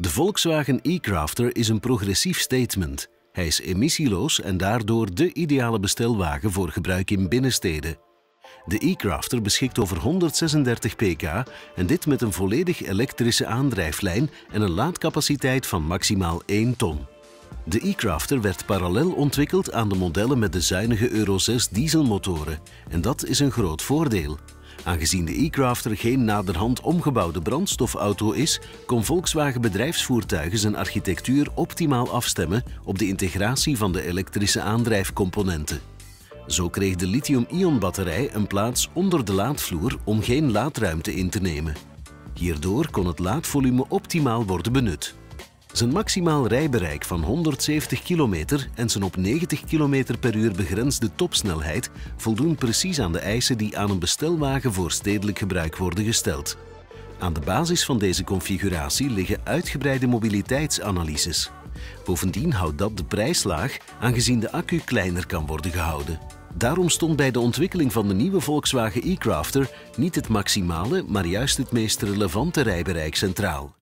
De Volkswagen e-Crafter is een progressief statement. Hij is emissieloos en daardoor de ideale bestelwagen voor gebruik in binnensteden. De e-Crafter beschikt over 136 pk en dit met een volledig elektrische aandrijflijn en een laadcapaciteit van maximaal 1 ton. De e-Crafter werd parallel ontwikkeld aan de modellen met de zuinige Euro 6 dieselmotoren en dat is een groot voordeel. Aangezien de e-Crafter geen naderhand omgebouwde brandstofauto is, kon Volkswagen Bedrijfsvoertuigen zijn architectuur optimaal afstemmen op de integratie van de elektrische aandrijfcomponenten. Zo kreeg de lithium-ion-batterij een plaats onder de laadvloer om geen laadruimte in te nemen. Hierdoor kon het laadvolume optimaal worden benut. Zijn maximaal rijbereik van 170 km en zijn op 90 km per uur begrensde topsnelheid voldoen precies aan de eisen die aan een bestelwagen voor stedelijk gebruik worden gesteld. Aan de basis van deze configuratie liggen uitgebreide mobiliteitsanalyses. Bovendien houdt dat de prijs laag, aangezien de accu kleiner kan worden gehouden. Daarom stond bij de ontwikkeling van de nieuwe Volkswagen e-Crafter niet het maximale, maar juist het meest relevante rijbereik centraal.